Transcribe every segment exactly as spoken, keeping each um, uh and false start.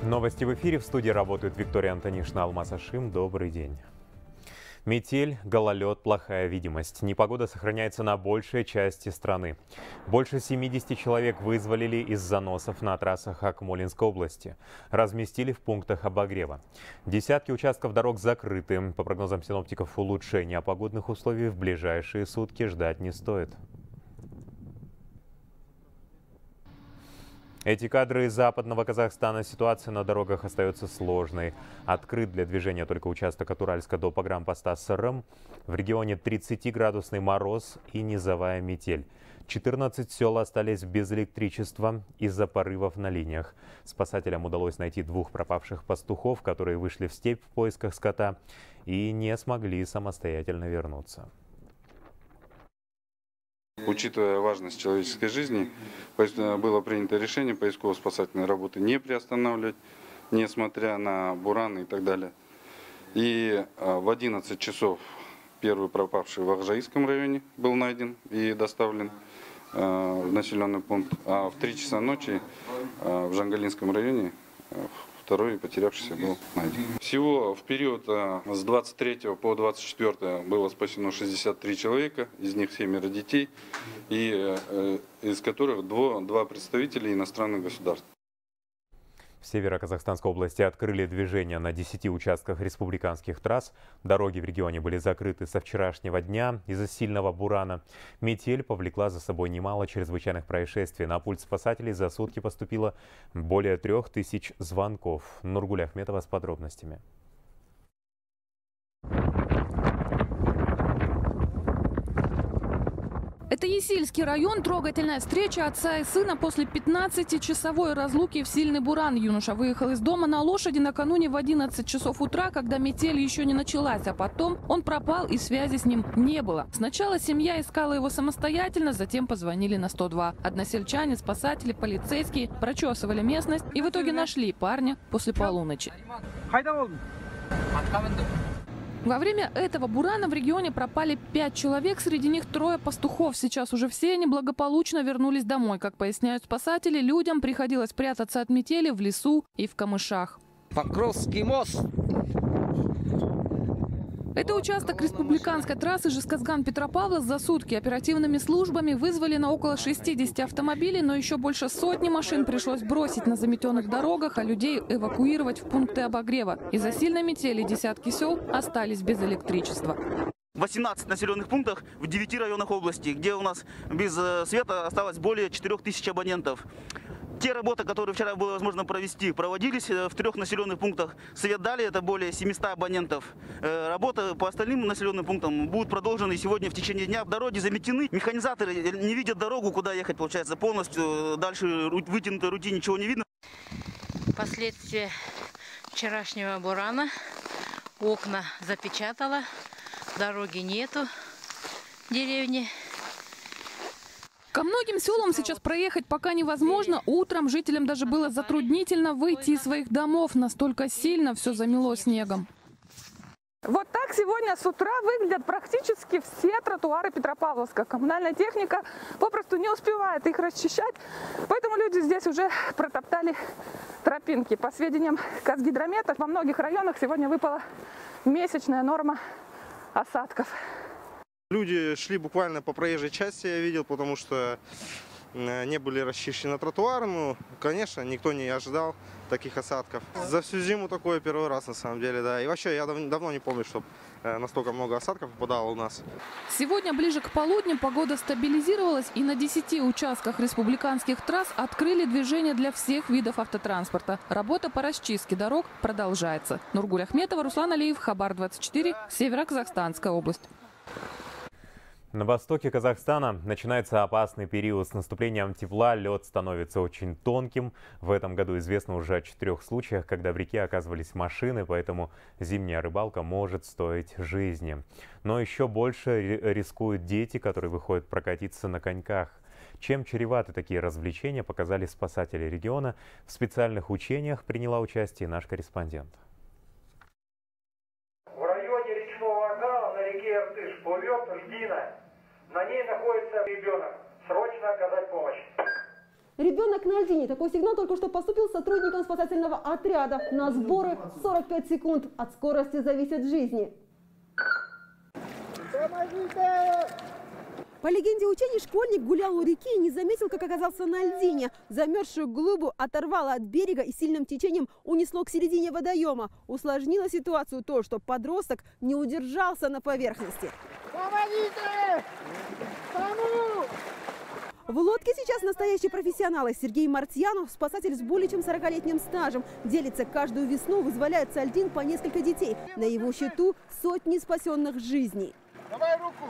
Новости в эфире. В студии работают Виктория Антонишна, Алмаз Ашим. Добрый день. Метель, гололед, плохая видимость. Непогода сохраняется на большей части страны. Больше семидесяти человек вызволили из заносов на трассах Акмолинской области. Разместили в пунктах обогрева. Десятки участков дорог закрыты. По прогнозам синоптиков, улучшения погодных условий в ближайшие сутки ждать не стоит. Эти кадры из западного Казахстана. Ситуация на дорогах остается сложной. Открыт для движения только участок от Уральска до погранпоста Сырым. В регионе тридцатиградусный мороз и низовая метель. четырнадцать сел остались без электричества из-за порывов на линиях. Спасателям удалось найти двух пропавших пастухов, которые вышли в степь в поисках скота и не смогли самостоятельно вернуться. Учитывая важность человеческой жизни, было принято решение поисково-спасательной работы не приостанавливать, несмотря на бураны и так далее. И в одиннадцать часов первый пропавший в Акжаикском районе был найден и доставлен в населенный пункт, а в три часа ночи в Жангалинском районе второй потерявшийся был найден. Всего в период с двадцать третьего по двадцать четвёртое было спасено шестьдесят три человека, из них семеро детей, и из которых два представителя иностранных государств. В Северо-Казахстанской области открыли движение на десяти участках республиканских трасс. Дороги в регионе были закрыты со вчерашнего дня из-за сильного бурана. Метель повлекла за собой немало чрезвычайных происшествий. На пульт спасателей за сутки поступило более трех тысяч звонков. Нургуль Ахметова с подробностями. Это Есильский район. Трогательная встреча отца и сына после пятнадцатичасовой разлуки в сильный буран. Юноша выехал из дома на лошади накануне в одиннадцать часов утра, когда метель еще не началась, а потом он пропал и связи с ним не было. Сначала семья искала его самостоятельно, затем позвонили на сто два. Односельчане, спасатели, полицейские прочесывали местность и в итоге нашли парня после полуночи. Во время этого бурана в регионе пропали пять человек, среди них трое пастухов. Сейчас уже все они благополучно вернулись домой. Как поясняют спасатели, людям приходилось прятаться от метели в лесу и в камышах. Покровский мост. Это участок республиканской трассы Жезказган-Петропавловск. За сутки оперативными службами вызвали на около шестидесяти автомобилей, но еще больше сотни машин пришлось бросить на заметенных дорогах, а людей эвакуировать в пункты обогрева. Из-за сильной метели десятки сел остались без электричества. восемнадцать населенных пунктов в девяти районах области, где у нас без света осталось более четырёх тысяч абонентов. Те работы, которые вчера было возможно провести, проводились в трех населенных пунктах. Свет дали, это более семисот абонентов. Работа по остальным населенным пунктам будут продолжены сегодня в течение дня. Дороги заметены, механизаторы не видят дорогу, куда ехать, получается, полностью. Дальше вытянутой рути ничего не видно. Последствия вчерашнего бурана. Окна запечатало, дороги нету в деревне. Ко многим селам сейчас проехать пока невозможно. Утром жителям даже было затруднительно выйти из своих домов. Настолько сильно все замело снегом. Вот так сегодня с утра выглядят практически все тротуары Петропавловска. Коммунальная техника попросту не успевает их расчищать. Поэтому люди здесь уже протоптали тропинки. По сведениям Казгидромета, во многих районах сегодня выпала месячная норма осадков. Люди шли буквально по проезжей части, я видел, потому что не были расчищены тротуары. Ну, конечно, никто не ожидал таких осадков. За всю зиму такое первый раз, на самом деле, да. И вообще, я дав давно не помню, чтобы настолько много осадков попадало у нас. Сегодня ближе к полудню погода стабилизировалась, и на десяти участках республиканских трасс открыли движение для всех видов автотранспорта. Работа по расчистке дорог продолжается. Нургуль Ахметова, Руслан Алиев, Хабар двадцать четыре, Северо-Казахстанская область. На востоке Казахстана начинается опасный период. С наступлением тепла лед становится очень тонким. В этом году известно уже о четырех случаях, когда в реке оказывались машины, поэтому зимняя рыбалка может стоить жизни. Но еще больше рискуют дети, которые выходят прокатиться на коньках. Чем чреваты такие развлечения, показали спасатели региона. В специальных учениях приняла участие наш корреспондент. В районе речного вокзала на реке Иртыш плывет льдина. На ней находится ребенок. Срочно оказать помощь. Ребенок на льдине. Такой сигнал только что поступил сотрудникам спасательного отряда. На сборы сорок пять секунд. От скорости зависит жизни. По легенде учений, школьник гулял у реки и не заметил, как оказался на льдине. Замерзшую глыбу оторвало от берега и сильным течением унесло к середине водоема. Усложнило ситуацию то, что подросток не удержался на поверхности. Помогите! Кому? В лодке сейчас настоящие профессионалы. Сергей Мартьянов, спасатель с более чем сорокалетним стажем. Делится: каждую весну вызволяет со льдин по несколько детей. На его счету сотни спасенных жизней. Давай руку!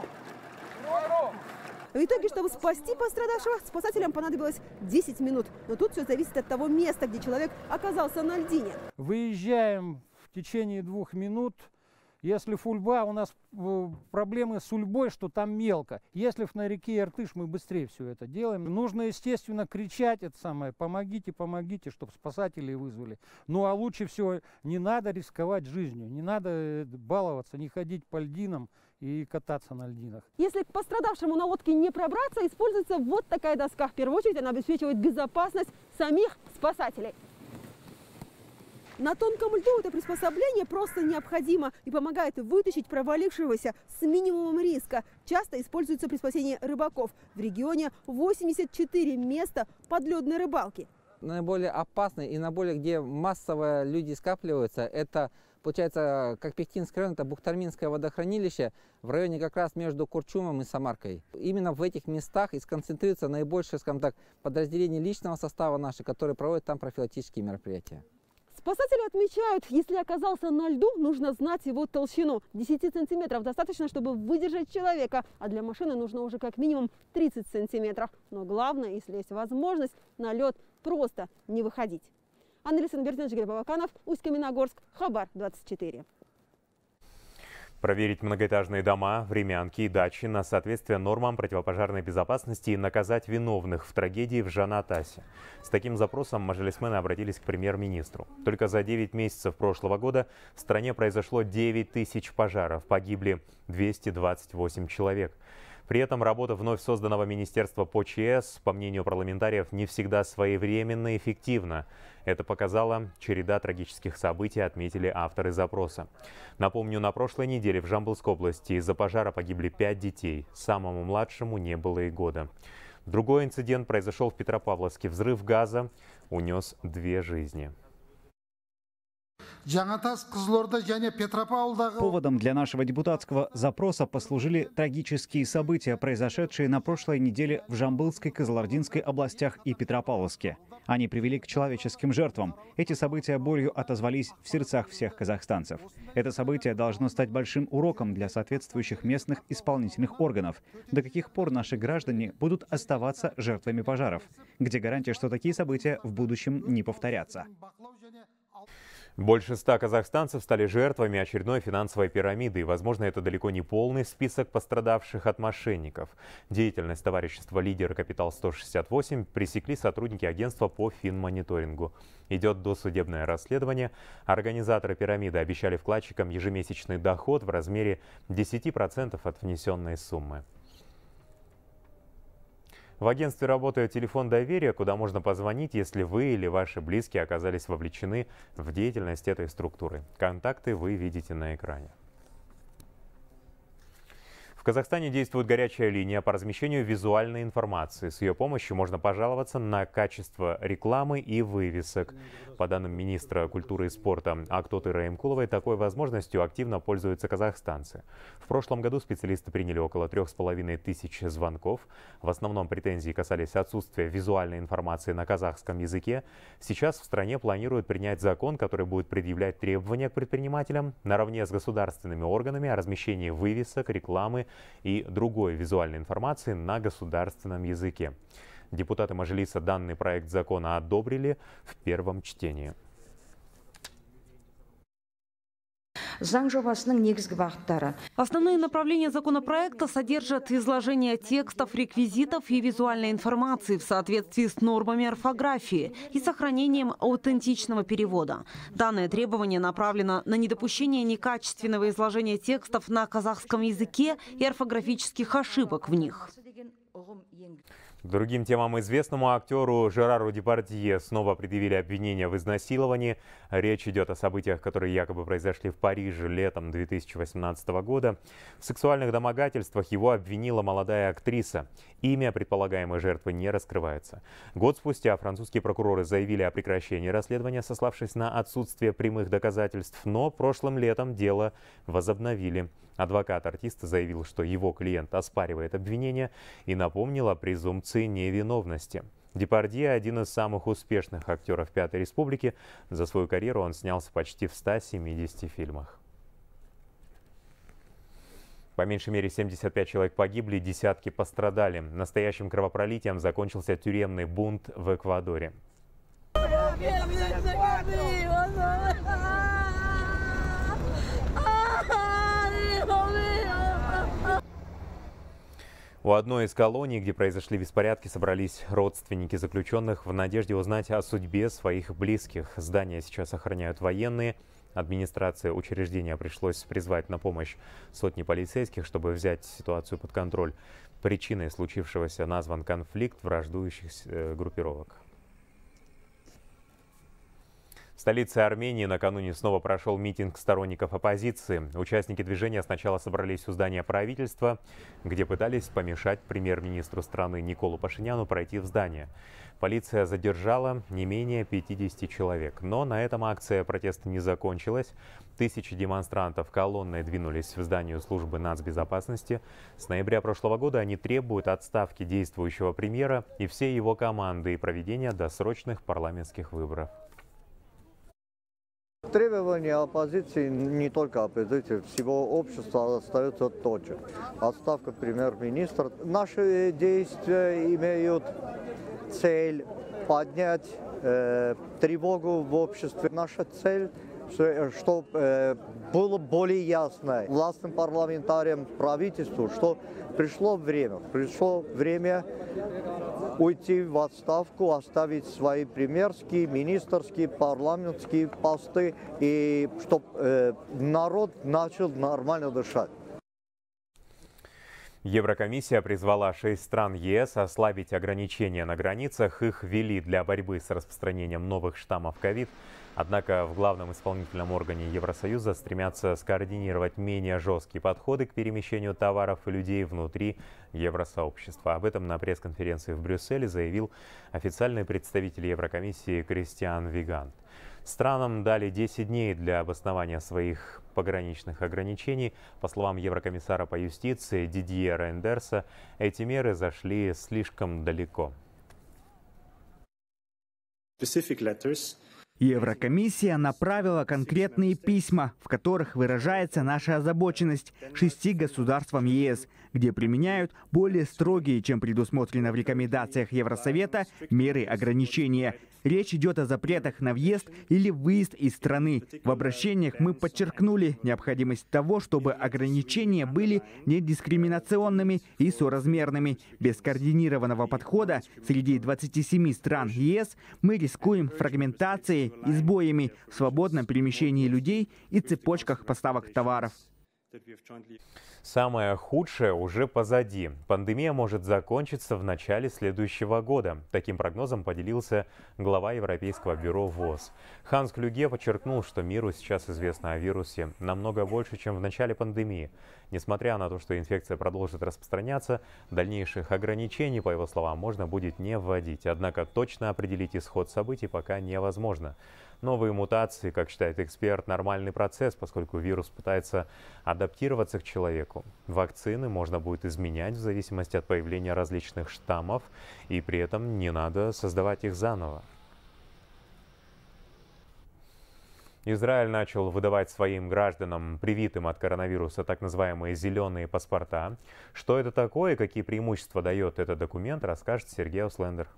В итоге, чтобы спасти пострадавшего, спасателям понадобилось десять минут. Но тут все зависит от того места, где человек оказался на льдине. Выезжаем в течение двух минут. Если фульба, у нас проблемы с ульбой, что там мелко. Если на реке Иртыш, мы быстрее все это делаем. Нужно, естественно, кричать это самое: помогите, помогите, чтобы спасатели вызвали. Ну а лучше всего не надо рисковать жизнью, не надо баловаться, не ходить по льдинам и кататься на льдинах. Если к пострадавшему на лодке не пробраться, используется вот такая доска. В первую очередь она обеспечивает безопасность самих спасателей. На тонком льду это приспособление просто необходимо и помогает вытащить провалившегося с минимумом риска. Часто используется при спасении рыбаков. В регионе восемьдесят четыре места подледной рыбалки. Наиболее опасный и наиболее, где массово люди скапливаются, это, получается, как Пехтинский район, это Бухтарминское водохранилище в районе как раз между Курчумом и Самаркой. Именно в этих местах и сконцентрируется наибольшее, скажем так, подразделение личного состава наших, которые проводят там профилактические мероприятия. Спасатели отмечают, если оказался на льду, нужно знать его толщину. десять сантиметров достаточно, чтобы выдержать человека, а для машины нужно уже как минимум тридцать сантиметров. Но главное, если есть возможность, на лед просто не выходить. Анна Берденж, Игорь Бабаканов, Усть-Каменогорск, Хабар двадцать четыре. Проверить многоэтажные дома, времянки и дачи на соответствие нормам противопожарной безопасности и наказать виновных в трагедии в Жанатасе. С таким запросом мажилисмены обратились к премьер-министру. Только за девять месяцев прошлого года в стране произошло девять тысяч пожаров, погибли двести двадцать восемь человек. При этом работа вновь созданного министерства по ЧС, по мнению парламентариев, не всегда своевременно и эффективна. Это показала череда трагических событий, отметили авторы запроса. Напомню, на прошлой неделе в Жамбылской области из-за пожара погибли пять детей. Самому младшему не было и года. Другой инцидент произошел в Петропавловске. Взрыв газа унес две жизни. Поводом для нашего депутатского запроса послужили трагические события, произошедшие на прошлой неделе в Жамбылской, Кызылординской областях и Петропавловске. Они привели к человеческим жертвам. Эти события болью отозвались в сердцах всех казахстанцев. Это событие должно стать большим уроком для соответствующих местных исполнительных органов. До каких пор наши граждане будут оставаться жертвами пожаров? Где гарантия, что такие события в будущем не повторятся? Больше ста казахстанцев стали жертвами очередной финансовой пирамиды. И, возможно, это далеко не полный список пострадавших от мошенников. Деятельность товарищества «Лидер Капитал сто шестьдесят восемь» пресекли сотрудники агентства по финмониторингу. Идет досудебное расследование. Организаторы пирамиды обещали вкладчикам ежемесячный доход в размере десяти процентов от внесенной суммы. В агентстве работает телефон доверия, куда можно позвонить, если вы или ваши близкие оказались вовлечены в деятельность этой структуры. Контакты вы видите на экране. В Казахстане действует горячая линия по размещению визуальной информации. С ее помощью можно пожаловаться на качество рекламы и вывесок. По данным министра культуры и спорта Актоты Раимкуловой, такой возможностью активно пользуются казахстанцы. В прошлом году специалисты приняли около трех с половиной тысяч звонков. В основном претензии касались отсутствия визуальной информации на казахском языке. Сейчас в стране планируют принять закон, который будет предъявлять требования к предпринимателям наравне с государственными органами о размещении вывесок, рекламы и другой визуальной информации на государственном языке. Депутаты Мажилиса данный проект закона одобрили в первом чтении. Основные направления законопроекта содержат изложение текстов, реквизитов и визуальной информации в соответствии с нормами орфографии и сохранением аутентичного перевода. Данное требование направлено на недопущение некачественного изложения текстов на казахском языке и орфографических ошибок в них. Другим темам: известному актеру Жерару Депардье снова предъявили обвинения в изнасиловании. Речь идет о событиях, которые якобы произошли в Париже летом две тысячи восемнадцатого года. В сексуальных домогательствах его обвинила молодая актриса. Имя предполагаемой жертвы не раскрывается. Год спустя французские прокуроры заявили о прекращении расследования, сославшись на отсутствие прямых доказательств, но прошлым летом дело возобновили. Адвокат артиста заявил, что его клиент оспаривает обвинения и напомнил о презумпции невиновности. Депардье – один из самых успешных актеров Пятой Республики. За свою карьеру он снялся почти в ста семидесяти фильмах. По меньшей мере семьдесят пять человек погибли, десятки пострадали. Настоящим кровопролитием закончился тюремный бунт в Эквадоре. У одной из колоний, где произошли беспорядки, собрались родственники заключенных в надежде узнать о судьбе своих близких. Здание сейчас охраняют военные. Администрация учреждения пришлось призвать на помощь сотни полицейских, чтобы взять ситуацию под контроль. Причиной случившегося назван конфликт враждующих группировок. В столице Армении накануне снова прошел митинг сторонников оппозиции. Участники движения сначала собрались у здания правительства, где пытались помешать премьер-министру страны Николу Пашиняну пройти в здание. Полиция задержала не менее пятидесяти человек. Но на этом акция протеста не закончилась. Тысячи демонстрантов колонной двинулись в здание службы нацбезопасности. С ноября прошлого года они требуют отставки действующего премьера и всей его команды и проведения досрочных парламентских выборов. Требования оппозиции, не только оппозиции, всего общества остается тот же. Отставка премьер-министра. Наши действия имеют цель поднять э, тревогу в обществе. Наша цель, чтобы э, было более ясно властным парламентариям, правительству, что пришло время, пришло время уйти в отставку, оставить свои премьерские, министерские, парламентские посты, и чтобы э, народ начал нормально дышать. Еврокомиссия призвала шесть стран ЕС ослабить ограничения на границах. Их ввели для борьбы с распространением новых штаммов ковид. Однако в главном исполнительном органе Евросоюза стремятся скоординировать менее жесткие подходы к перемещению товаров и людей внутри евросообщества. Об этом на пресс-конференции в Брюсселе заявил официальный представитель Еврокомиссии Кристиан Вигант. Странам дали десять дней для обоснования своих пограничных ограничений. По словам еврокомиссара по юстиции Дидье Рейндерса, эти меры зашли слишком далеко. Еврокомиссия направила конкретные письма, в которых выражается наша озабоченность шести государствам ЕС, где применяют более строгие, чем предусмотрено в рекомендациях Евросовета, меры ограничения. Речь идет о запретах на въезд или выезд из страны. В обращениях мы подчеркнули необходимость того, чтобы ограничения были недискриминационными и соразмерными. Без координированного подхода среди двадцати семи стран ЕС мы рискуем фрагментацией и сбоями в свободном перемещении людей и цепочках поставок товаров. Самое худшее уже позади. Пандемия может закончиться в начале следующего года. Таким прогнозом поделился глава Европейского бюро ВОЗ. Ханс Клюге подчеркнул, что миру сейчас известно о вирусе намного больше, чем в начале пандемии. Несмотря на то, что инфекция продолжит распространяться, дальнейших ограничений, по его словам, можно будет не вводить. Однако точно определить исход событий пока невозможно. Новые мутации, как считает эксперт, нормальный процесс, поскольку вирус пытается адаптироваться к человеку. Вакцины можно будет изменять в зависимости от появления различных штаммов, и при этом не надо создавать их заново. Израиль начал выдавать своим гражданам, привитым от коронавируса, так называемые зеленые паспорта. Что это такое и какие преимущества дает этот документ, расскажет Сергей Услендер.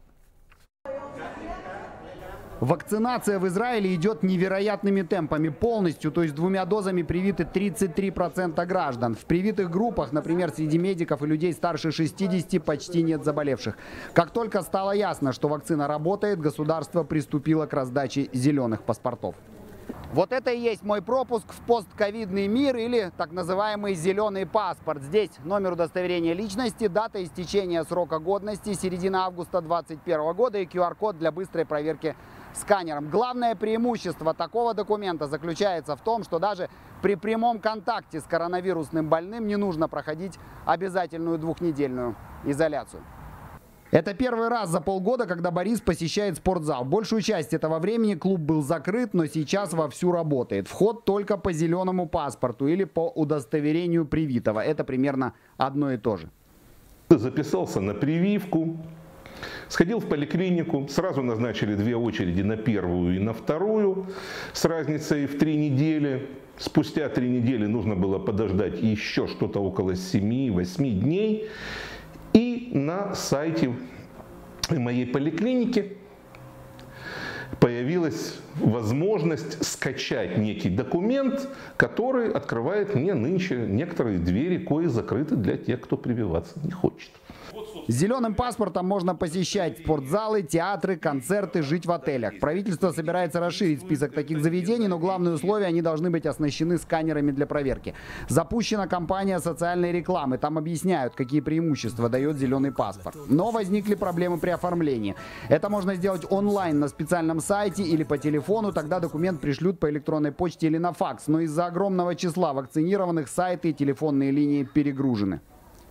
Вакцинация в Израиле идет невероятными темпами полностью, то есть двумя дозами привиты тридцать три процента граждан. В привитых группах, например, среди медиков и людей старше шестидесяти, почти нет заболевших. Как только стало ясно, что вакцина работает, государство приступило к раздаче зеленых паспортов. Вот это и есть мой пропуск в постковидный мир, или так называемый зеленый паспорт. Здесь номер удостоверения личности, дата истечения срока годности, середина августа две тысячи двадцать первого года и ку ар код для быстрой проверки сканером. Главное преимущество такого документа заключается в том, что даже при прямом контакте с коронавирусным больным не нужно проходить обязательную двухнедельную изоляцию. Это первый раз за полгода, когда Борис посещает спортзал. Большую часть этого времени клуб был закрыт, но сейчас вовсю работает. Вход только по зеленому паспорту или по удостоверению привитого. Это примерно одно и то же. Записался на прививку, сходил в поликлинику, сразу назначили две очереди на первую и на вторую с разницей в три недели. Спустя три недели нужно было подождать еще что-то около семи-восьми дней. И на сайте моей поликлиники появилась возможность скачать некий документ, который открывает мне нынче некоторые двери, кои закрыты для тех, кто прививаться не хочет. С зеленым паспортом можно посещать спортзалы, театры, концерты, жить в отелях. Правительство собирается расширить список таких заведений, но главное условие – они должны быть оснащены сканерами для проверки. Запущена кампания социальной рекламы. Там объясняют, какие преимущества дает зеленый паспорт. Но возникли проблемы при оформлении. Это можно сделать онлайн на специальном сайте или по телефону. Тогда документ пришлют по электронной почте или на факс. Но из-за огромного числа вакцинированных сайты и телефонные линии перегружены.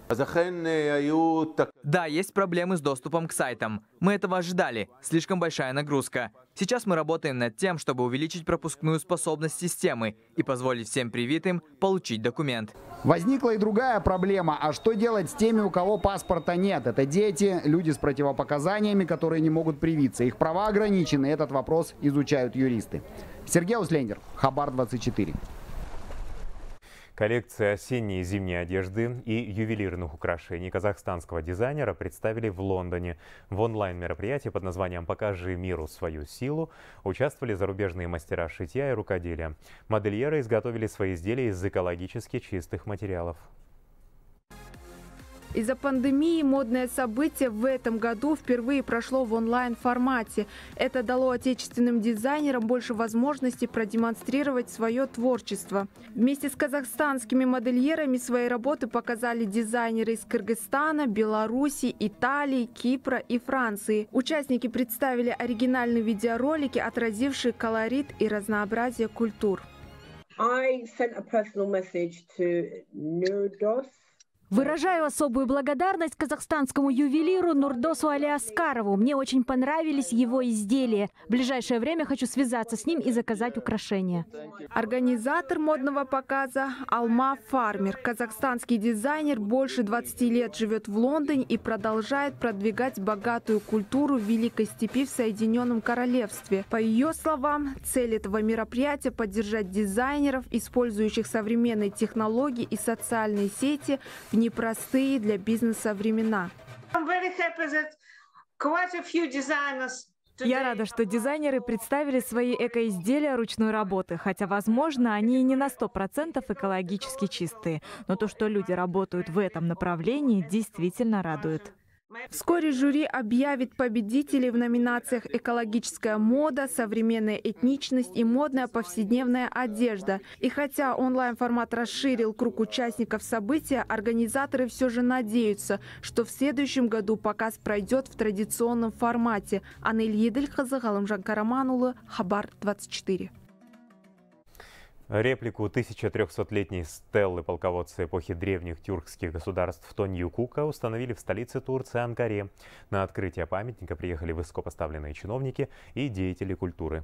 Да, есть проблемы с доступом к сайтам. Мы этого ожидали. Слишком большая нагрузка. Сейчас мы работаем над тем, чтобы увеличить пропускную способность системы и позволить всем привитым получить документ. Возникла и другая проблема. А что делать с теми, у кого паспорта нет? Это дети, люди с противопоказаниями, которые не могут привиться. Их права ограничены. Этот вопрос изучают юристы. Сергей Услендер, Хабар двадцать четыре. Коллекции осенней и зимней одежды и ювелирных украшений казахстанского дизайнера представили в Лондоне. В онлайн-мероприятии под названием «Покажи миру свою силу» участвовали зарубежные мастера шитья и рукоделия. Модельеры изготовили свои изделия из экологически чистых материалов. Из-за пандемии модное событие в этом году впервые прошло в онлайн-формате. Это дало отечественным дизайнерам больше возможностей продемонстрировать свое творчество. Вместе с казахстанскими модельерами свои работы показали дизайнеры из Кыргызстана, Беларуси, Италии, Кипра и Франции. Участники представили оригинальные видеоролики, отразившие колорит и разнообразие культур. I sent a personal message to Nurdos. Выражаю особую благодарность казахстанскому ювелиру Нурдосу Алиаскарову. Мне очень понравились его изделия. В ближайшее время хочу связаться с ним и заказать украшения. Организатор модного показа Алма Фармер. Казахстанский дизайнер больше двадцати лет живет в Лондоне и продолжает продвигать богатую культуру Великой Степи в Соединенном Королевстве. По ее словам, цель этого мероприятия – поддержать дизайнеров, использующих современные технологии и социальные сети в непростые для бизнеса времена. Я рада, что дизайнеры представили свои эко-изделия ручной работы, хотя, возможно, они и не на сто процентов экологически чистые. Но то, что люди работают в этом направлении, действительно радует. Вскоре жюри объявит победителей в номинациях «Экологическая мода», «Современная этничность» и «Модная повседневная одежда». И хотя онлайн-формат расширил круг участников события, организаторы все же надеются, что в следующем году показ пройдет в традиционном формате. Анель Едельхазы, Галымжан Караманулы, Хабар двадцать четыре. Реплику тысяча трёхсотлетней стеллы полководца эпохи древних тюркских государств Тоньюкука установили в столице Турции Анкаре. На открытие памятника приехали высокопоставленные чиновники и деятели культуры.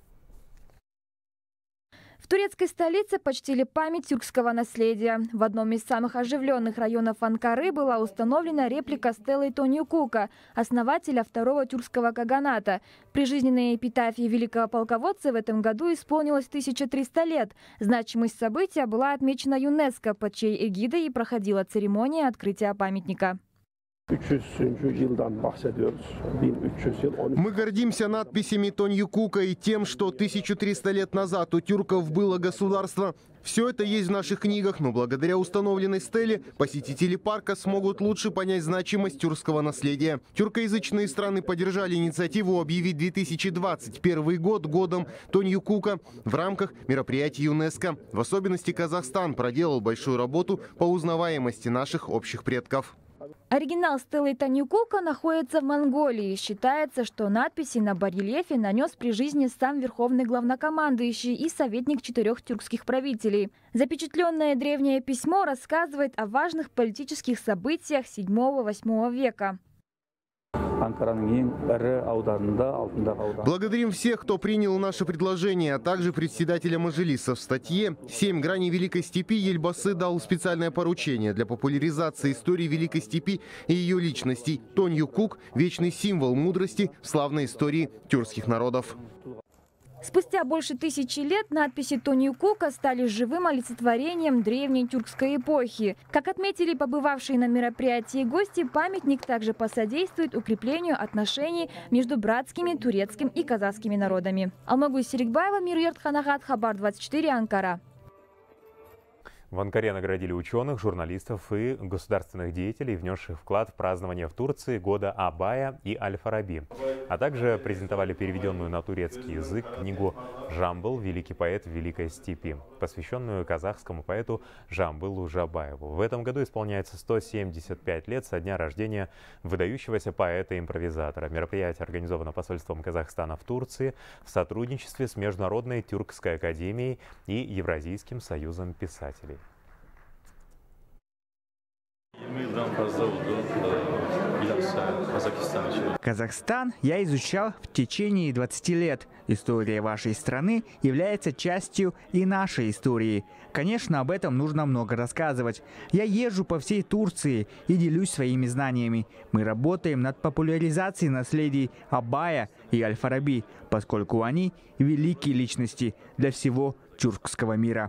В турецкой столице почтили память тюркского наследия. В одном из самых оживленных районов Анкары была установлена реплика стелы Тоньюкука, основателя второго тюркского каганата. Прижизненной эпитафии великого полководца в этом году исполнилось тысяча триста лет. Значимость события была отмечена ЮНЕСКО, под чьей эгидой и проходила церемония открытия памятника. Мы гордимся надписями Тоньюкука и тем, что тысячу триста лет назад у тюрков было государство. Все это есть в наших книгах, но благодаря установленной стеле посетители парка смогут лучше понять значимость тюркского наследия. Тюркоязычные страны поддержали инициативу объявить две тысячи двадцать первый год годом Тоньюкука в рамках мероприятий ЮНЕСКО. В особенности Казахстан проделал большую работу по узнаваемости наших общих предков. Оригинал стелы Тоньюкука находится в Монголии. Считается, что надписи на барельефе нанес при жизни сам верховный главнокомандующий и советник четырех тюркских правителей. Запечатленное древнее письмо рассказывает о важных политических событиях седьмого-восьмого века. Благодарим всех, кто принял наше предложение, а также председателя Мажилиса. В статье «Семь граней Великой Степи» Ельбасы дал специальное поручение для популяризации истории Великой Степи и ее личностей. Тоньюкук – вечный символ мудрости в славной истории тюркских народов. Спустя больше тысячи лет надписи Тоньюкука стали живым олицетворением древней тюркской эпохи. Как отметили побывавшие на мероприятии гости, памятник также посодействует укреплению отношений между братскими, турецким и казахскими народами. Алмагуль Серикбаева, Мирьерт Ханагат, Хабар двадцать четыре, Анкара. В Анкаре наградили ученых, журналистов и государственных деятелей, внесших вклад в празднование в Турции года Абая и Аль-Фараби, а также презентовали переведенную на турецкий язык книгу «Жамбыл. Великий поэт в Великой Степи», посвященную казахскому поэту Жамбылу Жабаеву. В этом году исполняется сто семьдесят пять лет со дня рождения выдающегося поэта-импровизатора. Мероприятие организовано посольством Казахстана в Турции в сотрудничестве с Международной тюркской академией и Евразийским союзом писателей. Казахстан я изучал в течение двадцати лет. История вашей страны является частью и нашей истории. Конечно, об этом нужно много рассказывать. Я езжу по всей Турции и делюсь своими знаниями. Мы работаем над популяризацией наследий Абая и Аль-Фараби, поскольку они великие личности для всего тюркского мира.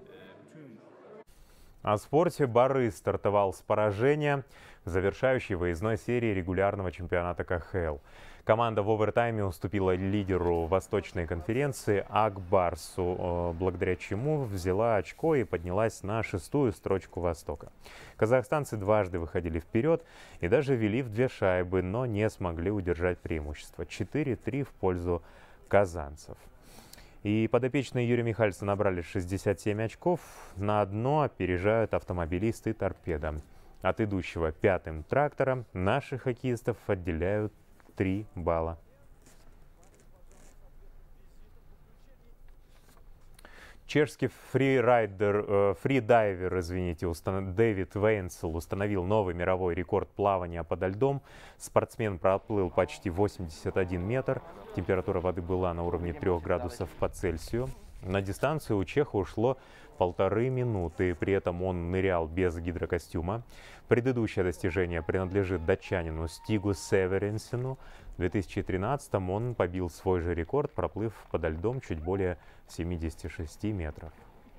О спорте Барыс стартовал с поражения в завершающей выездной серии регулярного чемпионата ка ха эл. Команда в овертайме уступила лидеру Восточной конференции Ак Барсу, благодаря чему взяла очко и поднялась на шестую строчку Востока. Казахстанцы дважды выходили вперед и даже вели в две шайбы, но не смогли удержать преимущество. четыре-три в пользу казанцев. И подопечные Юрия Михальца набрали шестьдесят семь очков. На дно опережают автомобилисты и торпеда. От идущего пятым трактора наших хоккеистов отделяют три балла. Чешский фрирайдер, э, фридайвер, извините, установ... Дэвид Вейнсел установил новый мировой рекорд плавания подо льдом. Спортсмен проплыл почти восемьдесят один метр. Температура воды была на уровне трёх градусов по Цельсию. На дистанцию у чеха ушло полторы минуты. При этом он нырял без гидрокостюма. Предыдущее достижение принадлежит датчанину Стигу Северенсену. В две тысячи тринадцатом он побил свой же рекорд, проплыв подо льдом чуть более семидесяти шести метров.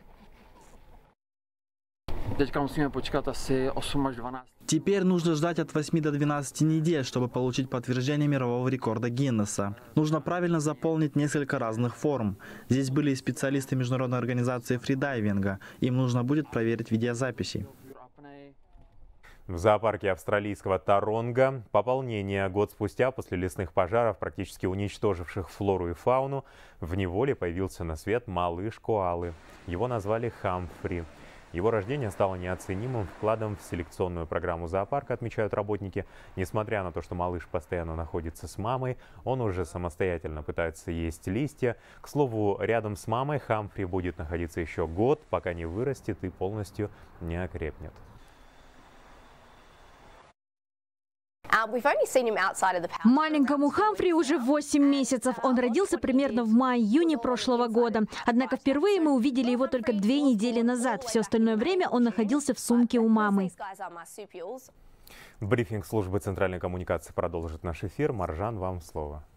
Теперь нужно ждать от восьми до двенадцати недель, чтобы получить подтверждение мирового рекорда Гиннесса. Нужно правильно заполнить несколько разных форм. Здесь были и специалисты Международной организации фридайвинга. Им нужно будет проверить видеозаписи. В зоопарке австралийского Таронга пополнение год спустя после лесных пожаров, практически уничтоживших флору и фауну, в неволе появился на свет малыш коалы. Его назвали Хамфри. Его рождение стало неоценимым вкладом в селекционную программу зоопарка, отмечают работники. Несмотря на то, что малыш постоянно находится с мамой, он уже самостоятельно пытается есть листья. К слову, рядом с мамой Хамфри будет находиться еще год, пока не вырастет и полностью не окрепнет. Маленькому Хамфри уже восемь месяцев. Он родился примерно в мае-июне прошлого года. Однако впервые мы увидели его только две недели назад. Все остальное время он находился в сумке у мамы. Брифинг службы центральной коммуникации продолжит наш эфир. Маржан, вам слово.